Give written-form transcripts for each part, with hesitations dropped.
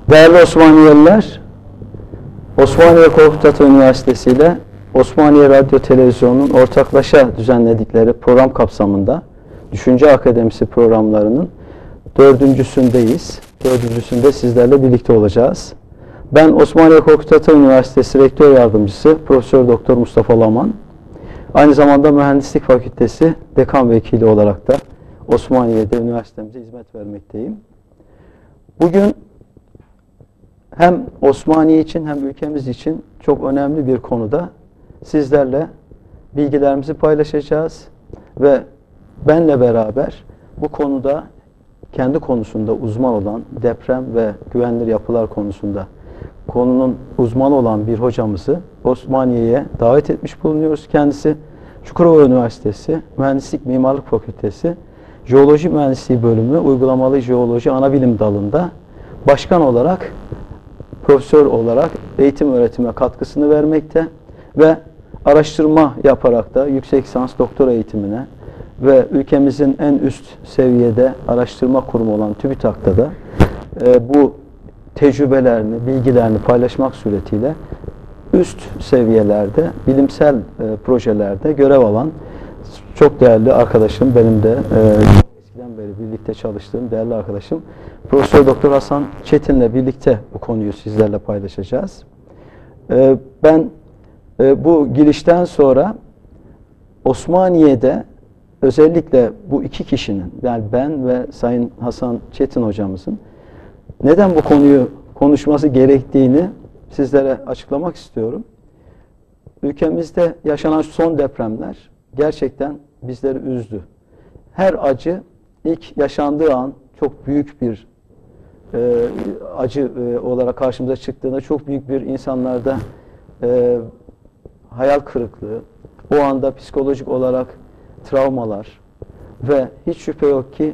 Değerli Osmaniyeliler, Osmaniye Korkut Ata Üniversitesi ile Osmaniye Radyo Televizyonu'nun ortaklaşa düzenledikleri program kapsamında Düşünce Akademisi programlarının dördüncüsündeyiz. Dördüncüsünde sizlerle birlikte olacağız. Ben Osmaniye Korkut Ata Üniversitesi Rektör Yardımcısı Profesör Doktor Mustafa Laman. Aynı zamanda Mühendislik Fakültesi Dekan Vekili olarak da Osmaniye'de üniversitemize hizmet vermekteyim. Bugün hem Osmaniye için hem ülkemiz için çok önemli bir konuda sizlerle bilgilerimizi paylaşacağız ve benle beraber bu konuda kendi konusunda uzman olan deprem ve güvenilir yapılar konusunda konunun uzmanı olan bir hocamızı Osmaniye'ye davet etmiş bulunuyoruz. Kendisi Çukurova Üniversitesi Mühendislik Mimarlık Fakültesi Jeoloji Mühendisliği Bölümü Uygulamalı Jeoloji Anabilim Dalı'nda başkan olarak, profesör olarak eğitim öğretime katkısını vermekte ve araştırma yaparak da yüksek lisans doktora eğitimine ve ülkemizin en üst seviyede araştırma kurumu olan TÜBİTAK'ta da bu tecrübelerini, bilgilerini paylaşmak suretiyle üst seviyelerde, bilimsel projelerde görev alan çok değerli arkadaşım, benim de eskiden beri birlikte çalıştığım değerli arkadaşım Profesör Doktor Hasan Çetin'le birlikte bu konuyu sizlerle paylaşacağız. Ben bu girişten sonra Osmaniye'de özellikle bu iki kişinin, yani ben ve Sayın Hasan Çetin hocamızın neden bu konuyu konuşması gerektiğini sizlere açıklamak istiyorum. Ülkemizde yaşanan son depremler gerçekten bizleri üzdü. Her acı ilk yaşandığı an çok büyük bir acı olarak karşımıza çıktığında çok büyük bir insanlarda hayal kırıklığı, o anda psikolojik olarak travmalar ve hiç şüphe yok ki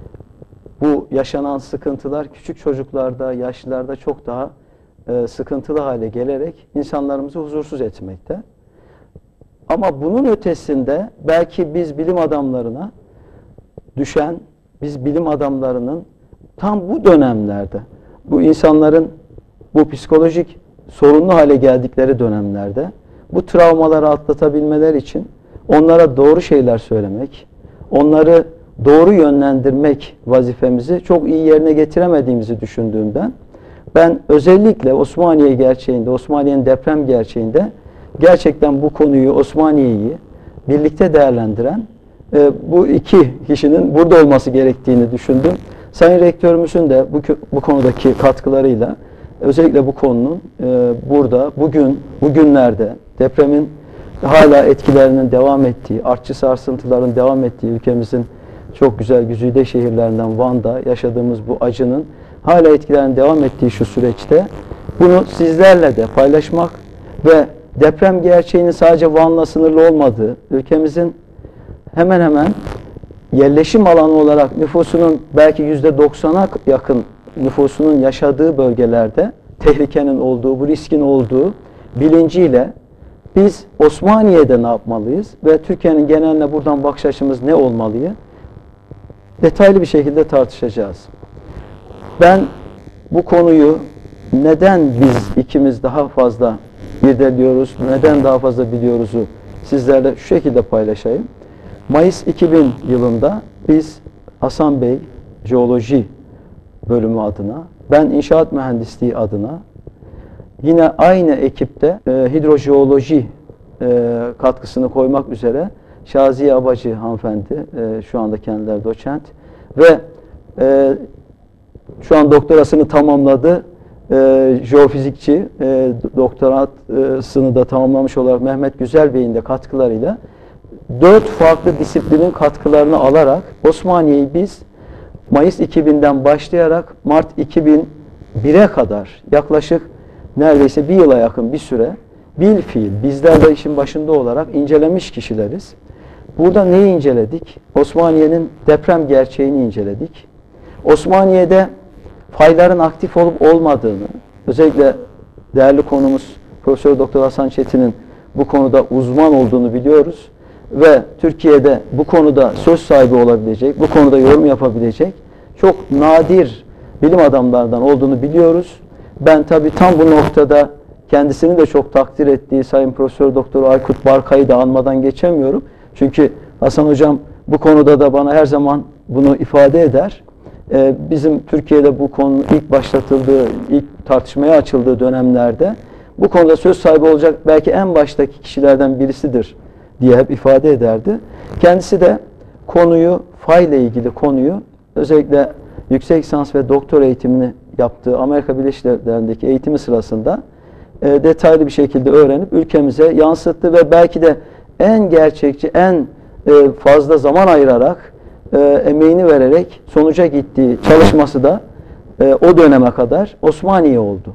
bu yaşanan sıkıntılar küçük çocuklarda, yaşlılarda çok daha sıkıntılı hale gelerek insanlarımızı huzursuz etmekte. Ama bunun ötesinde belki biz bilim adamlarına düşen, biz bilim adamlarının tam bu dönemlerde, bu insanların bu psikolojik sorunlu hale geldikleri dönemlerde bu travmaları atlatabilmeleri için onlara doğru şeyler söylemek, onları doğru yönlendirmek vazifemizi çok iyi yerine getiremediğimizi düşündüğümden ben özellikle Osmaniye gerçeğinde, Osmaniye'nin deprem gerçeğinde gerçekten bu konuyu, Osmaniye'yi birlikte değerlendiren bu iki kişinin burada olması gerektiğini düşündüm. Sayın Rektörümüzün de bu konudaki katkılarıyla özellikle bu konunun burada, bugünlerde depremin hala etkilerinin devam ettiği, artçı sarsıntıların devam ettiği ülkemizin çok güzel güzide şehirlerinden Van'da yaşadığımız bu acının hala etkilerinin devam ettiği şu süreçte bunu sizlerle de paylaşmak ve deprem gerçeğinin sadece Van'la sınırlı olmadığı, ülkemizin hemen hemen yerleşim alanı olarak nüfusunun belki %90'a yakın nüfusunun yaşadığı bölgelerde tehlikenin olduğu, bu riskin olduğu bilinciyle biz Osmaniye'de ne yapmalıyız ve Türkiye'nin geneline buradan bakış açımız ne olmalıyı detaylı bir şekilde tartışacağız. Ben bu konuyu neden biz ikimiz daha fazla irdeliyoruz, neden daha fazla biliyoruzu sizlerle şu şekilde paylaşayım. Mayıs 2000 yılında biz Hasan Bey Jeoloji bölümü adına, ben İnşaat Mühendisliği adına yine aynı ekipte hidrojeoloji katkısını koymak üzere Şaziye Abacı hanımefendi, şu anda kendileri doçent ve şu an doktorasını tamamladı. Jeofizikçi, doktorasını da tamamlamış olarak Mehmet Güzel Bey'in de katkılarıyla 4 farklı disiplinin katkılarını alarak Osmaniye'yi biz Mayıs 2000'den başlayarak Mart 2001'e kadar yaklaşık neredeyse bir yıla yakın bir süre bilfiil bizler de işin başında olarak incelemiş kişileriz. Burada neyi inceledik? Osmaniye'nin deprem gerçeğini inceledik. Osmaniye'de fayların aktif olup olmadığını, özellikle değerli konumuz Profesör Doktor Hasan Çetin'in bu konuda uzman olduğunu biliyoruz ve Türkiye'de bu konuda söz sahibi olabilecek, bu konuda yorum yapabilecek çok nadir bilim adamlarından olduğunu biliyoruz. Ben tabii tam bu noktada kendisini de çok takdir ettiği Sayın Profesör Doktor Aykut Barkay'ı da anmadan geçemiyorum. Çünkü Hasan Hocam bu konuda da bana her zaman bunu ifade eder. Bizim Türkiye'de bu konu ilk başlatıldığı, ilk tartışmaya açıldığı dönemlerde bu konuda söz sahibi olacak belki en baştaki kişilerden birisidir diye hep ifade ederdi. Kendisi de konuyu, fay ile ilgili konuyu özellikle yüksek lisans ve doktor eğitimini yaptığı Amerika Birleşik Devletleri'ndeki eğitimi sırasında detaylı bir şekilde öğrenip ülkemize yansıttı ve belki de en gerçekçi, en fazla zaman ayırarak, emeğini vererek sonuca gittiği çalışması da o döneme kadar Osmaniye oldu.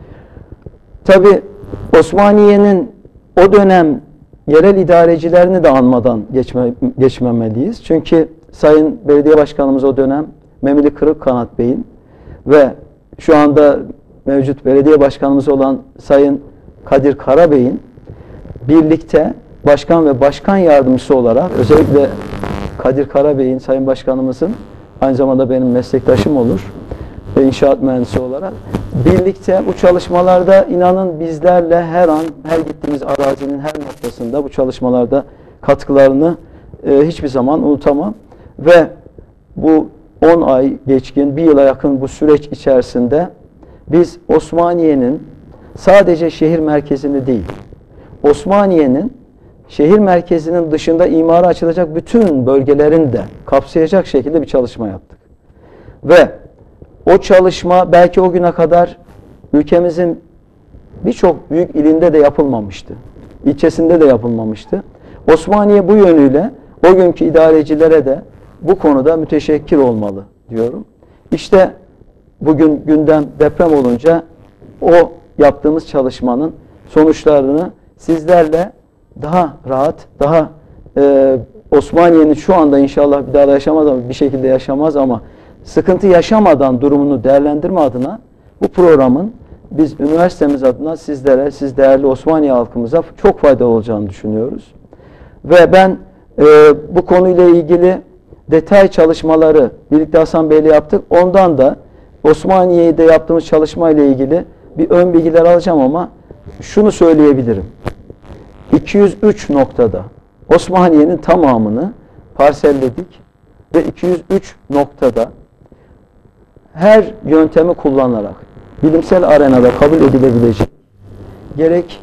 Tabi Osmaniye'nin o dönem yerel idarecilerini de anmadan geçmemeliyiz. Çünkü Sayın Belediye Başkanımız o dönem Memili Kırıkkanat Bey'in ve şu anda mevcut belediye başkanımız olan Sayın Kadir Karabey'in birlikte başkan ve başkan yardımcısı olarak, özellikle Kadir Karabey'in, Sayın Başkanımızın aynı zamanda benim meslektaşım olur, inşaat mühendisi olarak birlikte bu çalışmalarda inanın bizlerle her an, her gittiğimiz arazinin her noktasında bu çalışmalarda katkılarını hiçbir zaman unutamam. Ve bu 10 ay geçkin, bir yıla yakın bu süreç içerisinde biz Osmaniye'nin sadece şehir merkezini değil, Osmaniye'nin şehir merkezinin dışında imara açılacak bütün bölgelerini de kapsayacak şekilde bir çalışma yaptık. Ve o çalışma belki o güne kadar ülkemizin birçok büyük ilinde de yapılmamıştı. İlçesinde de yapılmamıştı. Osmaniye bu yönüyle o günkü idarecilere de bu konuda müteşekkir olmalı diyorum. İşte bugün gündem deprem olunca o yaptığımız çalışmanın sonuçlarını sizlerle daha rahat, daha Osmaniye'nin şu anda inşallah bir daha da yaşamaz ama bir şekilde yaşamaz ama sıkıntı yaşamadan durumunu değerlendirme adına bu programın biz üniversitemiz adına sizlere, siz değerli Osmaniye halkımıza çok faydalı olacağını düşünüyoruz. Ve ben bu konuyla ilgili detay çalışmaları birlikte Hasan Bey'le yaptık. Ondan da Osmaniye'de yaptığımız çalışma ile ilgili bir ön bilgiler alacağım ama şunu söyleyebilirim. 203 noktada Osmaniye'nin tamamını parselledik ve 203 noktada her yöntemi kullanarak bilimsel arenada kabul edilebilecek gerek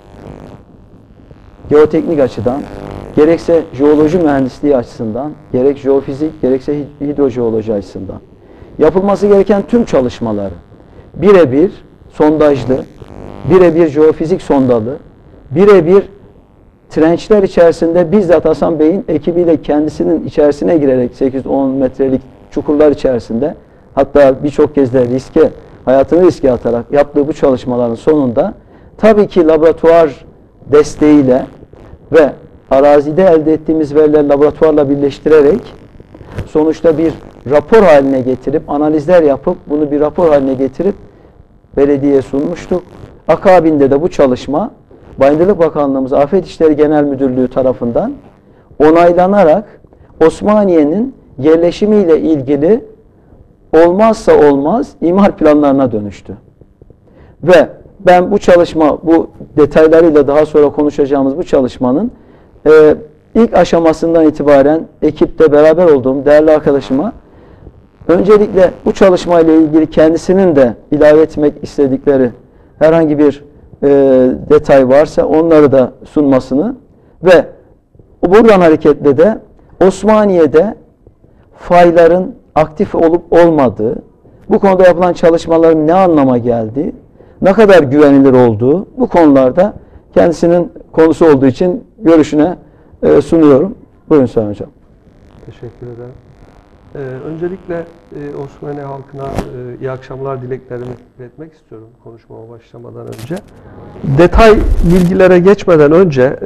geoteknik açıdan, gerekse jeoloji mühendisliği açısından, gerek jeofizik, gerekse hidrojeoloji açısından yapılması gereken tüm çalışmaları birebir sondajlı, birebir jeofizik sondalı, birebir trençler içerisinde bizzat Hasan Bey'in ekibiyle kendisinin içerisine girerek 8-10 metrelik çukurlar içerisinde hatta birçok kez de hayatını riske atarak yaptığı bu çalışmaların sonunda tabii ki laboratuvar desteğiyle ve arazide elde ettiğimiz verileri laboratuvarla birleştirerek sonuçta bir rapor haline getirip, analizler yapıp bunu bir rapor haline getirip belediyeye sunmuştuk. Akabinde de bu çalışma Bayındırlık Bakanlığımız Afet İşleri Genel Müdürlüğü tarafından onaylanarak Osmaniye'nin yerleşimiyle ilgili olmazsa olmaz imar planlarına dönüştü. Ve ben bu çalışma, bu detaylarıyla daha sonra konuşacağımız bu çalışmanın ilk aşamasından itibaren ekipte beraber olduğum değerli arkadaşıma öncelikle bu çalışmayla ilgili kendisinin de ilave etmek istedikleri herhangi bir detay varsa onları da sunmasını ve buradan hareketle de Osmaniye'de fayların aktif olup olmadığı, bu konuda yapılan çalışmaların ne anlama geldiği, ne kadar güvenilir olduğu bu konularda kendisinin konusu olduğu için görüşüne sunuyorum. Buyurun Sayın Hocam. Teşekkür ederim. Öncelikle Osmaniye halkına iyi akşamlar dileklerimi iletmek istiyorum konuşmama başlamadan önce. Detay bilgilere geçmeden önce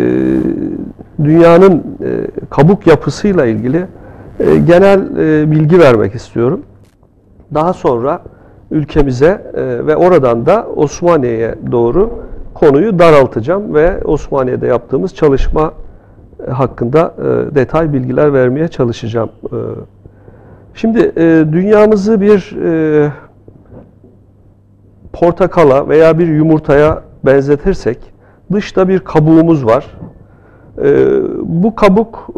dünyanın kabuk yapısıyla ilgili genel bilgi vermek istiyorum. Daha sonra ülkemize ve oradan da Osmaniye'ye doğru konuyu daraltacağım ve Osmaniye'de yaptığımız çalışma hakkında detay bilgiler vermeye çalışacağım. Şimdi dünyamızı bir portakala veya bir yumurtaya benzetirsek dışta bir kabuğumuz var. Bu kabuk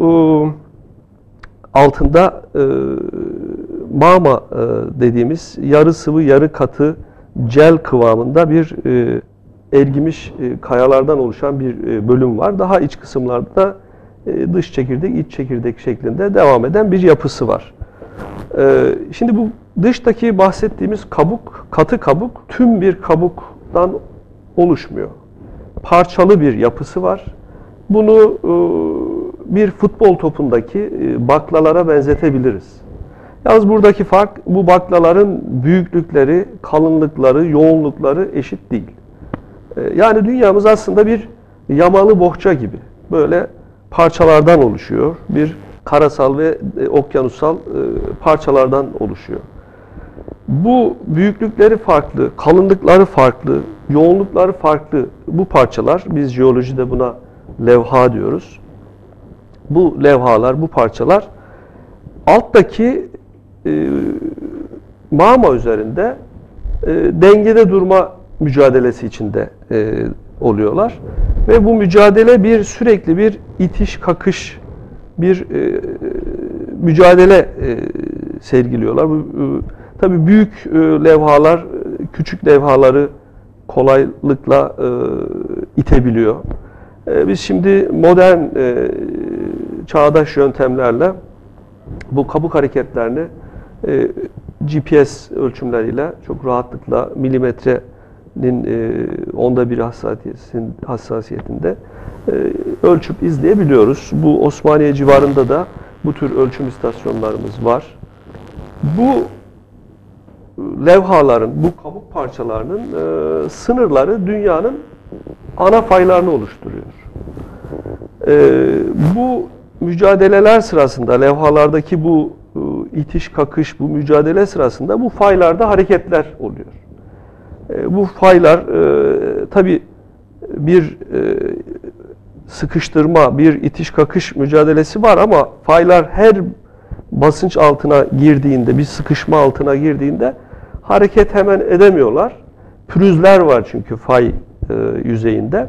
altında magma dediğimiz yarı sıvı yarı katı jel kıvamında bir ergimiş kayalardan oluşan bir bölüm var. Daha iç kısımlarda dış çekirdek, iç çekirdek şeklinde devam eden bir yapısı var. Şimdi bu dıştaki bahsettiğimiz kabuk, katı kabuk tüm bir kabuktan oluşmuyor. Parçalı bir yapısı var. Bunu bir futbol topundaki baklalara benzetebiliriz. Yalnız buradaki fark, bu baklaların büyüklükleri, kalınlıkları, yoğunlukları eşit değil. Yani dünyamız aslında bir yamalı bohça gibi. Böyle parçalardan oluşuyor. Bir karasal ve okyanusal parçalardan oluşuyor. Bu büyüklükleri farklı, kalınlıkları farklı, yoğunlukları farklı bu parçalar, biz jeolojide buna levha diyoruz. Bu levhalar, bu parçalar alttaki magma üzerinde dengede durma mücadelesi içinde oluyorlar. Ve bu mücadele sürekli bir itiş kakış, bir mücadele sergiliyorlar. Tabii büyük levhalar küçük levhaları kolaylıkla itebiliyor. Biz şimdi modern çağdaş yöntemlerle bu kabuk hareketlerini GPS ölçümleriyle çok rahatlıkla milimetrenin onda bir hassasiyetinde ölçüp izleyebiliyoruz. Bu Osmaniye civarında da bu tür ölçüm istasyonlarımız var. Bu levhaların, bu kabuk parçalarının sınırları dünyanın ana faylarını oluşturuyor. Bu mücadeleler sırasında, levhalardaki bu itiş kakış, bu mücadele sırasında bu faylarda hareketler oluyor. Bu faylar tabii bir sıkıştırma, bir itiş kakış mücadelesi var ama faylar her basınç altına girdiğinde, bir sıkışma altına girdiğinde hareket hemen edemiyorlar. Pürüzler var çünkü fay yüzeyinde.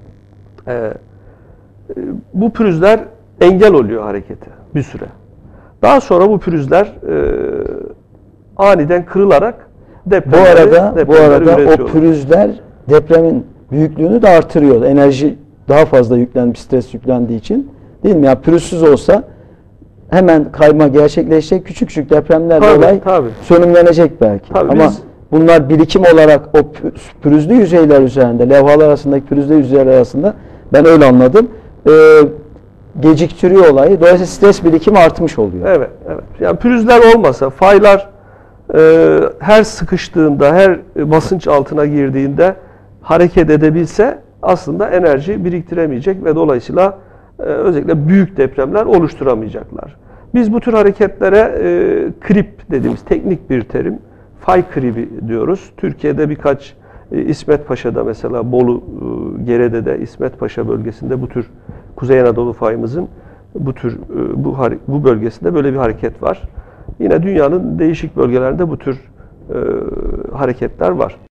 Bu pürüzler engel oluyor harekete bir süre. Daha sonra bu pürüzler aniden kırılarak depremleri bu arada o üretiyorlar. pürüzler depremin büyüklüğünü de artırıyor. Enerji daha fazla yüklenmiş, stres yüklendiği için. Değil mi? Ya pürüzsüz olsa hemen kayma gerçekleşecek. Küçük küçük depremlerle olay sönümlenecek belki. Tabii ama bunlar birikim olarak o pürüzlü yüzeyler üzerinde, levhalar arasındaki pürüzlü yüzeyler arasında ben öyle anladım. Geciktiriyor olayı. Dolayısıyla stres birikimi artmış oluyor. Evet, evet. Yani pürüzler olmasa, faylar her sıkıştığında, her basınç altına girdiğinde hareket edebilse aslında enerji biriktiremeyecek ve dolayısıyla özellikle büyük depremler oluşturamayacaklar. Biz bu tür hareketlere krip dediğimiz teknik bir terim, fay kribi diyoruz. Türkiye'de birkaç İsmet Paşa'da mesela Bolu, Gerede'de İsmet Paşa bölgesinde bu tür Kuzey Anadolu fayımızın bu bölgesinde böyle bir hareket var. Yine dünyanın değişik bölgelerinde bu tür hareketler var.